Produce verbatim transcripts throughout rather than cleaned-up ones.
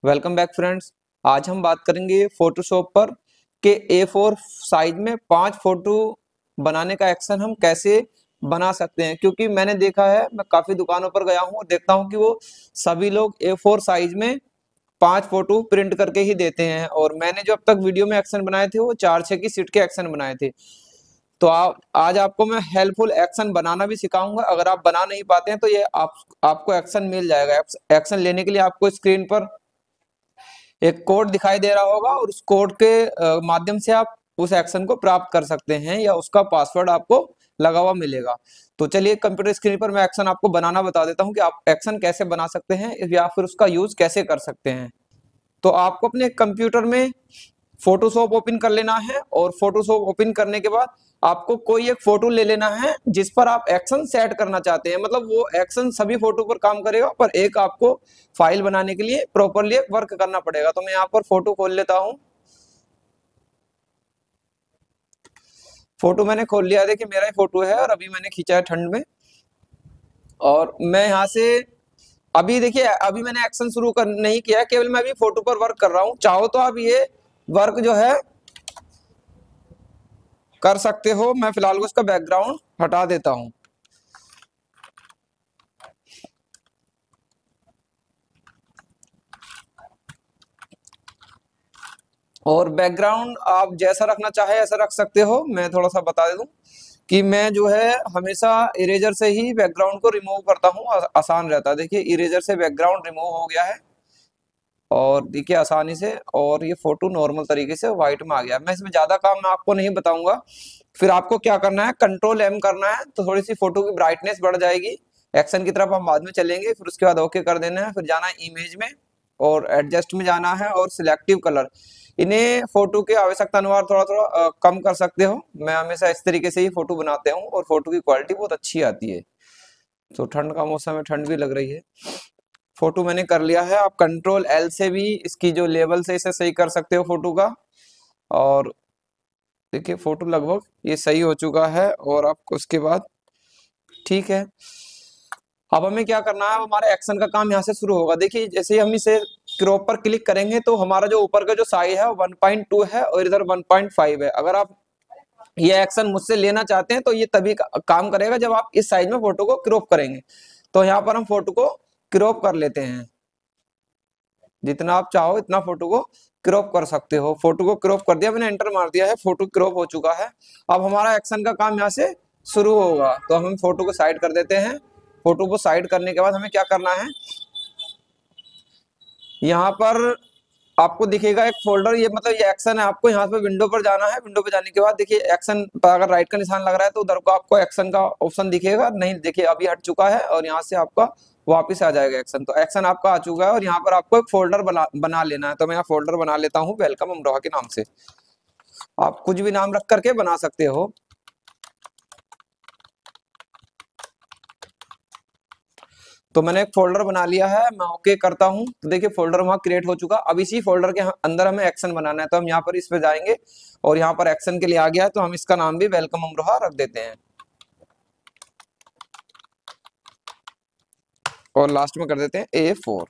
Welcome back friends. आज हम बात करेंगे फोटोशॉप पर कि ए फोर साइज में पांच फोटो बनाने का एक्शन हम कैसे बना सकते हैं। क्योंकि मैंने देखा है, मैं काफी दुकानों पर गया हूँ और देखता हूँ कि वो सभी लोग ए फोर साइज में पांच फोटो प्रिंट करके ही देते हैं। और मैंने जो अब तक वीडियो में एक्शन बनाए थे वो चार छह की सीट के एक्शन बनाए थे। तो आप आज आपको मैं हेल्पफुल एक्शन बनाना भी सिखाऊंगा। अगर आप बना नहीं पाते हैं तो ये आप आपको एक्शन मिल जाएगा। एक्शन लेने के लिए आपको स्क्रीन पर एक कोड दिखाई दे रहा होगा और उस कोड के अ, माध्यम से आप उस एक्शन को प्राप्त कर सकते हैं या उसका पासवर्ड आपको लगा हुआ मिलेगा। तो चलिए कंप्यूटर स्क्रीन पर मैं एक्शन आपको बनाना बता देता हूं कि आप एक्शन कैसे बना सकते हैं या फिर उसका यूज कैसे कर सकते हैं। तो आपको अपने कंप्यूटर में फोटोशॉप ओपन कर लेना है और फोटोशॉप ओपन करने के बाद आपको कोई एक फोटो ले लेना है जिस पर आप एक्शन सेट करना चाहते हैं। मतलब वो एक्शन सभी फोटो पर काम करेगा पर एक आपको फाइल बनाने के लिए प्रॉपरली वर्क करना पड़ेगा। तो मैं यहाँ पर फोटो खोल लेता हूँ। फोटो मैंने खोल लिया। देखिए मेरा ही फोटो है और अभी मैंने खींचा है ठंड में। और मैं यहाँ से अभी देखिए अभी मैंने एक्शन शुरू कर नहीं किया है, केवल मैं अभी फोटो पर वर्क कर रहा हूँ। चाहो तो आप ये वर्क जो है कर सकते हो। मैं फिलहाल उसका बैकग्राउंड हटा देता हूं। और बैकग्राउंड आप जैसा रखना चाहे ऐसा रख सकते हो। मैं थोड़ा सा बता दे दूं कि मैं जो है हमेशा इरेजर से ही बैकग्राउंड को रिमूव करता हूं, आ, आसान रहता है। देखिए इरेजर से बैकग्राउंड रिमूव हो गया है और देखिए आसानी से, और ये फोटो नॉर्मल तरीके से व्हाइट में आ गया। मैं इसमें ज्यादा काम मैं आपको नहीं बताऊंगा। फिर आपको क्या करना है, कंट्रोल एम करना है तो थोड़ी सी फोटो की ब्राइटनेस बढ़ जाएगी। एक्शन की तरफ हम बाद में चलेंगे। फिर उसके बाद ओके कर देना है। फिर जाना है इमेज में और एडजस्ट में जाना है और सिलेक्टिव कलर। इन्हें फोटो के आवश्यकता अनुसार थोड़ा थोड़ा अ, कम कर सकते हो। मैं हमेशा इस तरीके से ही फोटो बनाते हूँ और फोटो की क्वालिटी बहुत अच्छी आती है। तो ठंड का मौसम है, ठंड भी लग रही है। फोटो मैंने कर लिया है। आप कंट्रोल एल से भी इसकी जो लेवल से इसे सही कर सकते हो फोटो का। और देखिए फोटो लगभग ये सही हो चुका है। और आपको उसके बाद ठीक है, अब हमें क्या करना है, हमारे एक्शन का काम यहाँ से शुरू होगा। देखिए जैसे ही हम इसे क्रॉप पर क्लिक करेंगे तो हमारा जो ऊपर का जो साइज है वन पॉइंट टू है और इधर वन पॉइंट फाइव है। अगर आप ये एक्शन मुझसे लेना चाहते हैं तो ये तभी का, काम करेगा जब आप इस साइज में फोटो को क्रॉप करेंगे। तो यहाँ पर हम फोटो को क्रॉप कर लेते हैं। जितना आप चाहो इतना फोटो को क्रॉप कर सकते हो। फोटो को क्रॉप कर दिया, मैंने एंटर मार दिया है, फोटो क्रॉप हो चुका है। अब हमारा एक्शन का काम यहाँ से शुरू होगा। तो हम फोटो को साइड कर देते हैं। फोटो को साइड करने के बाद हमें क्या करना है, यहाँ पर आपको दिखेगा एक फोल्डर। ये मतलब ये एक्शन है। आपको यहाँ पे विंडो पर जाना है। विंडो पर जाने के बाद देखिए एक्शन पर अगर राइट का निशान लग रहा है तो उधर को आपको एक्शन का ऑप्शन दिखेगा। नहीं देखिए अभी हट चुका है और यहाँ से आपका वापस आ जाएगा एक्शन। तो एक्शन आपका आ चुका है और यहाँ पर आपको एक फोल्डर बना बना लेना है। तो मैं यहाँ फोल्डर बना लेता हूँ वेलकम अमरोहा के नाम से। आप कुछ भी नाम रख करके बना सकते हो। तो मैंने एक फोल्डर बना लिया है। मैं ओके करता हूं तो देखिए फोल्डर वहां क्रिएट हो चुका। अब इसी फोल्डर के अंदर हमें एक्शन बनाना है। तो हम यहाँ पर इस पे जाएंगे और यहाँ पर एक्शन के लिए आ गया है तो हम इसका नाम भी वेलकम अमरोहा रख देते हैं और लास्ट में कर देते हैं ए फोर।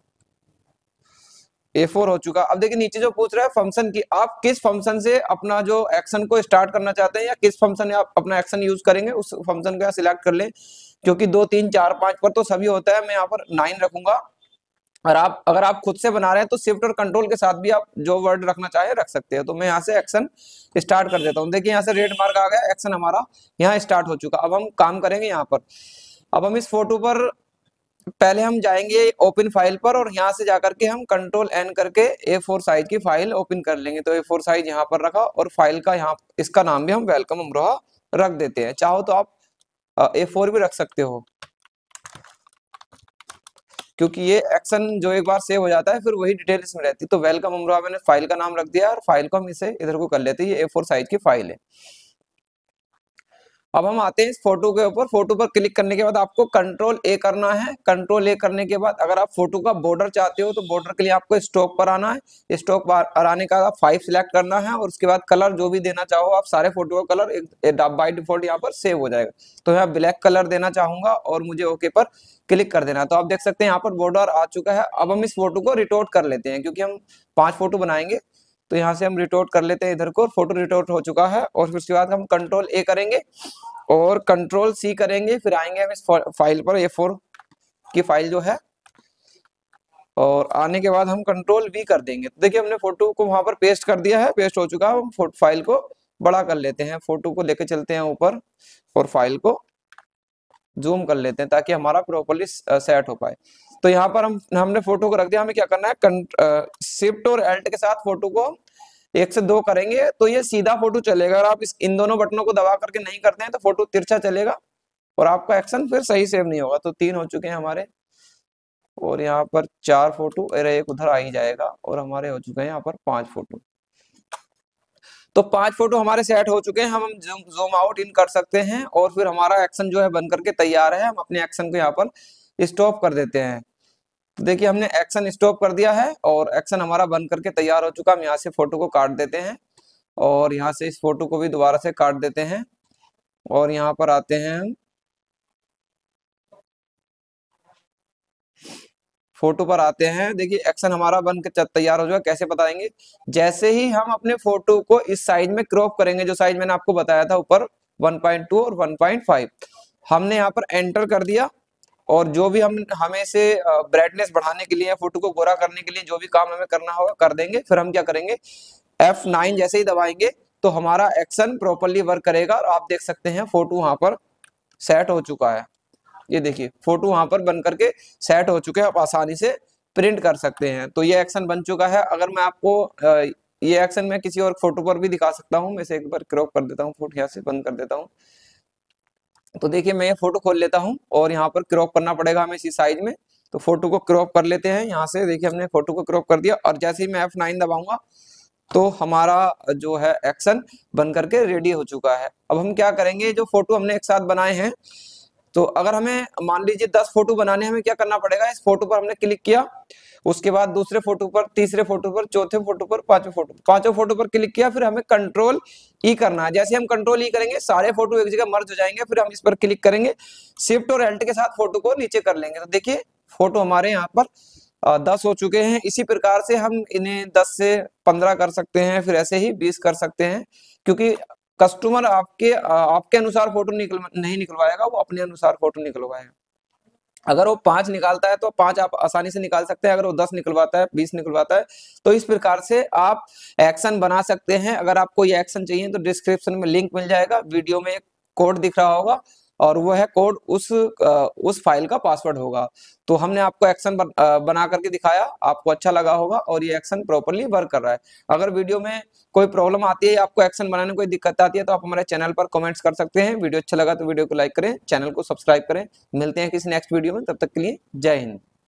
ए फोर हो चुका। अब देखिए नीचे जो पूछ रहा है फंक्शन की, आप किस फंक्शन से अपना जो एक्शन को स्टार्ट करना चाहते हैं या किस फंक्शन में आप अपना एक्शन यूज करेंगे उस फंक्शन को सिलेक्ट कर लें। क्योंकि दो तीन चार पांच पर तो सभी होता है, मैं यहाँ पर नाइन रखूंगा। और आप अगर आप खुद से बना रहे हैं तो शिफ्ट और कंट्रोल के साथ भी आप जो वर्ड रखना चाहे रख सकते हैं। तो मैं यहाँ से एक्शन स्टार्ट कर देता हूँ। देखिए यहाँ से रेड मार्क आ गया, एक्शन हमारा यहाँ स्टार्ट हो चुका। अब हम काम करेंगे यहाँ पर। अब हम इस फोटो पर पहले हम जाएंगे ओपन फाइल पर और यहाँ से जाकर के हम कंट्रोल एन करके ए फोर साइज की फाइल ओपन कर लेंगे। तो ए फोर साइज यहाँ पर रखा और फाइल का यहाँ इसका नाम भी हम वेलकम अमरोहा रख देते हैं। चाहो तो आप ए फोर भी रख सकते हो क्योंकि ये एक्शन जो एक बार सेव हो जाता है फिर वही डिटेल इसमें रहती है। तो वेलकम अमरोहा मैंने फाइल का नाम रख दिया और फाइल को हम इसे इधर को कर लेते हैं। ये ए फोर साइज की फाइल है। अब हम आते हैं इस फोटो के ऊपर। फोटो पर क्लिक करने के बाद आपको कंट्रोल ए करना है। कंट्रोल ए करने के बाद अगर आप फोटो का बॉर्डर चाहते हो तो बॉर्डर के लिए आपको स्ट्रोक पर आना है। स्ट्रोक पर आने का फाइव सिलेक्ट करना है और उसके बाद कलर जो भी देना चाहो आप, सारे फोटो का कलर एक बाय डिफॉल्ट यहाँ पर सेव हो जाएगा। तो मैं ब्लैक कलर देना चाहूंगा और मुझे ओके पर क्लिक कर देना। तो आप देख सकते हैं यहाँ पर बॉर्डर आ चुका है। अब हम इस फोटो को रिटोट कर लेते हैं क्योंकि हम पांच फोटो बनाएंगे, तो यहाँ से हम रिटोट कर लेते हैं इधर को। फोटो रिटोट हो चुका है और फिर उसके बाद हम कंट्रोल ए करेंगे और कंट्रोल सी करेंगे। फिर आएंगे हम इस फाइल पर, ए फोर की फाइल जो है, और आने के बाद हम कंट्रोल वी कर देंगे। तो देखिए हमने फोटो को वहां पर पेस्ट कर दिया है, पेस्ट हो चुका है। हम फाइल को बड़ा कर लेते हैं, फोटो को लेके चलते हैं ऊपर और फाइल को जूम कर लेते हैं ताकि हमारा प्रॉपर्ली सेट हो पाए। तो यहाँ पर हम हमने फोटो को रख दिया। हमें क्या करना है, शिफ्ट और एल्ट के साथ फोटो को हम एक से दो करेंगे तो ये सीधा फोटो चलेगा। अगर आप इस इन दोनों बटनों को दबा करके नहीं करते हैं तो फोटो तिरछा चलेगा और आपका एक्शन फिर सही सेव नहीं होगा। तो तीन हो चुके हैं हमारे और यहाँ पर चार फोटो, अरे एक उधर आ ही जाएगा और हमारे हो चुके हैं यहाँ पर पांच फोटो। तो पांच फोटो हमारे सेट हो चुके हैं। हम जूम जूम आउट इन कर सकते हैं और फिर हमारा एक्शन जो है बन करके तैयार है। हम अपने एक्शन को यहाँ पर स्टॉप कर देते हैं। तो देखिए हमने एक्शन स्टॉप कर दिया है और एक्शन हमारा बन करके तैयार हो चुका। हम यहाँ से फोटो को काट देते हैं और यहाँ से इस फोटो को भी दोबारा से काट देते हैं और यहाँ पर आते हैं हम फोटो पर आते हैं। देखिए एक्शन हमारा बन के तैयार हो जाएगा। कैसे बताएंगे, जैसे ही हम अपने फोटो को इस साइज में क्रॉप करेंगे, जो साइज मैंने आपको बताया था ऊपर वन पॉइंट टू और वन पॉइंट फाइव, हमने यहाँ पर एंटर कर दिया और जो भी हम हमें से ब्राइटनेस बढ़ाने के लिए, फोटो को गोरा करने के लिए जो भी काम हमें करना होगा कर देंगे। फिर हम क्या करेंगे, एफ नाइन जैसे ही दबाएंगे तो हमारा एक्शन प्रॉपर्ली वर्क करेगा और आप देख सकते हैं फोटो वहां पर सेट हो चुका है। ये देखिए फोटो वहां पर बन करके सेट हो चुके हैं, आप आसानी से प्रिंट कर सकते हैं। तो ये एक्शन बन चुका है। अगर मैं आपको ये एक्शन मैं किसी और फोटो पर भी दिखा सकता हूँ। मैं से एक बार क्रॉप कर देता हूँ, फोटो यहाँ से बंद कर देता हूँ। तो देखिए मैं ये फोटो खोल लेता हूँ और यहाँ पर क्रॉप करना पड़ेगा हमें इसी साइज में। तो फोटो को क्रॉप कर लेते हैं यहाँ से। देखिए हमने फोटो को क्रॉप कर दिया और जैसे ही मैं एफ नाइन दबाऊंगा तो हमारा जो है एक्शन बन करके रेडी हो चुका है। अब हम क्या करेंगे, जो फोटो हमने एक साथ बनाए हैं, तो अगर हमें मान लीजिए दस फोटो बनाने, हमें क्या करना पड़ेगा, इस फोटो पर हमने क्लिक किया, उसके बाद दूसरे फोटो पर, तीसरे फोटो पर, चौथे फोटो पर, पांचवें फोटो पांचों फोटो पर क्लिक किया। फिर हमें कंट्रोल ई करना है। जैसे हम कंट्रोल ई करेंगे सारे फोटो एक जगह मर्ज हो जाएंगे। फिर हम इस पर क्लिक करेंगे, शिफ्ट और एल्ट के साथ फोटो को नीचे कर लेंगे। तो देखिए फोटो हमारे यहाँ पर दस हो चुके हैं। इसी प्रकार से हम इन्हें दस से पंद्रह कर सकते हैं, फिर ऐसे ही बीस कर सकते हैं, क्योंकि कस्टमर आपके आपके अनुसार फोटो निकल नहीं निकलवाएगा, वो अपने अनुसार फोटो निकलवाएगा। अगर वो पांच निकालता है तो पांच आप आसानी से निकाल सकते हैं। अगर वो दस निकलवाता है, बीस निकलवाता है, तो इस प्रकार से आप एक्शन बना सकते हैं। अगर आपको ये एक्शन चाहिए तो डिस्क्रिप्शन में लिंक मिल जाएगा, वीडियो में एक कोड दिख रहा होगा और वो है कोड उस उस फाइल का पासवर्ड होगा। तो हमने आपको एक्शन बन, बना करके दिखाया, आपको अच्छा लगा होगा और ये एक्शन प्रॉपर्ली वर्क कर रहा है। अगर वीडियो में कोई प्रॉब्लम आती है, आपको एक्शन बनाने में कोई दिक्कत आती है, तो आप हमारे चैनल पर कमेंट्स कर सकते हैं। वीडियो अच्छा लगा तो वीडियो को लाइक करें, चैनल को सब्सक्राइब करें। मिलते हैं किसी नेक्स्ट वीडियो में, तब तक के लिए जय हिंद।